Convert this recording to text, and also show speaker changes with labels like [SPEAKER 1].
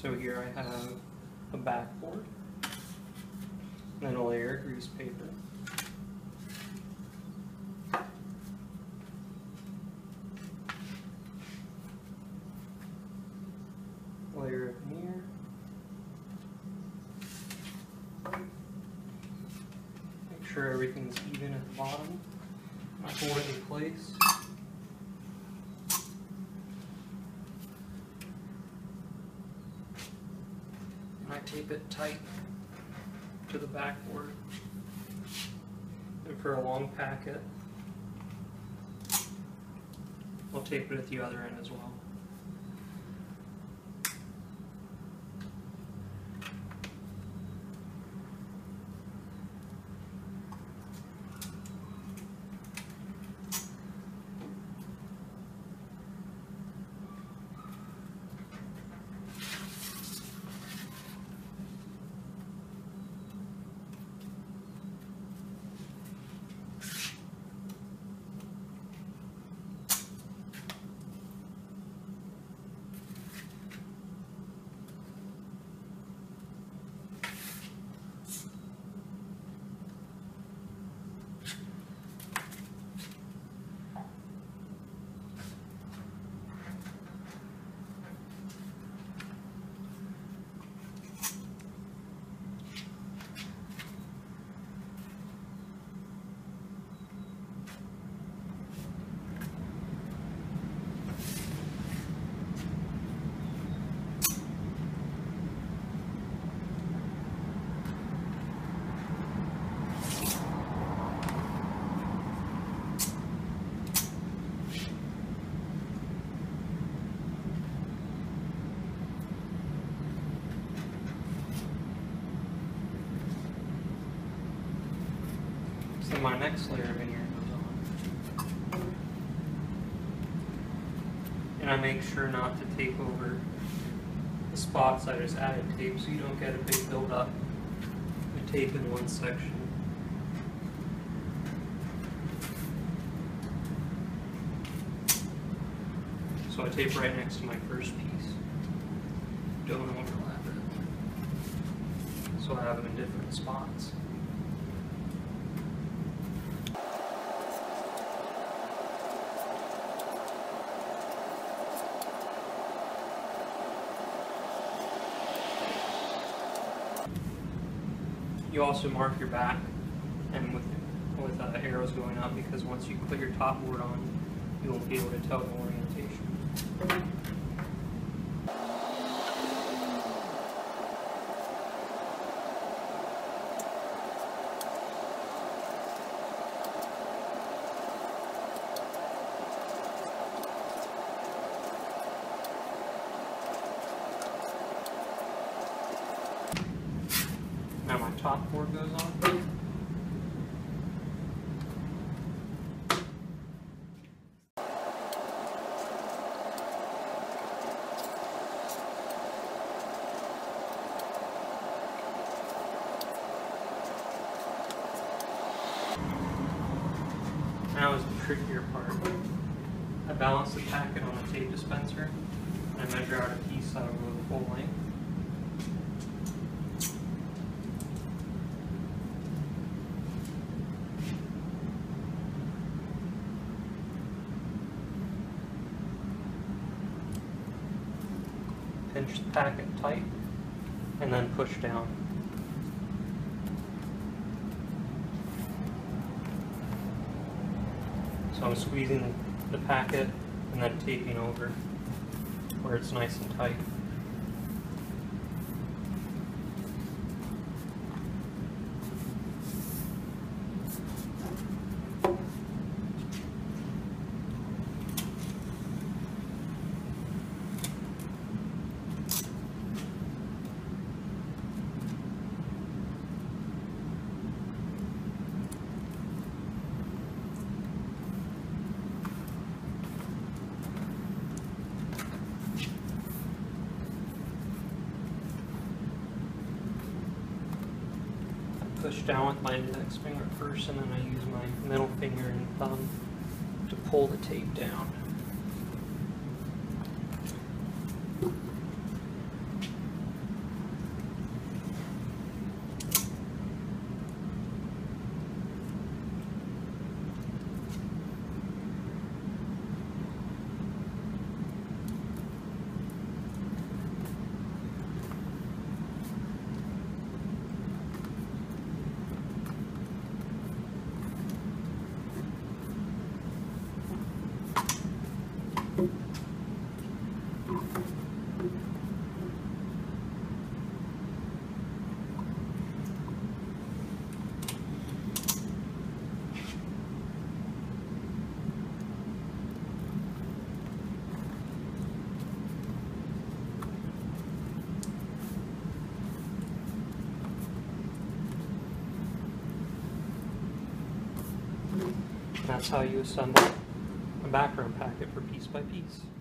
[SPEAKER 1] So here I have a backboard, then a layer of grease paper, layer of veneer, make sure everything's even at the bottom, I hold it in place. I tape it tight to the backboard. And for a long packet, I'll tape it at the other end as well. So my next layer of veneer goes on. And I make sure not to tape over the spots I just added tape so you don't get a big buildup of tape in one section. So I tape right next to my first piece. Don't overlap it. So I have them in different spots. You also mark your back and with arrows going up, because once you put your top board on, you won't be able to tell the orientation. Now my top board goes on. Now is the trickier part. I balance the packet on a tape dispenser and I measure out a piece that'll go the full length. Pinch the packet tight and then push down. So I'm squeezing the packet and then taping over where it's nice and tight. Push down with my index finger first, and then I use my middle finger and thumb to pull the tape down. that's how you assemble a background packet for piece by piece.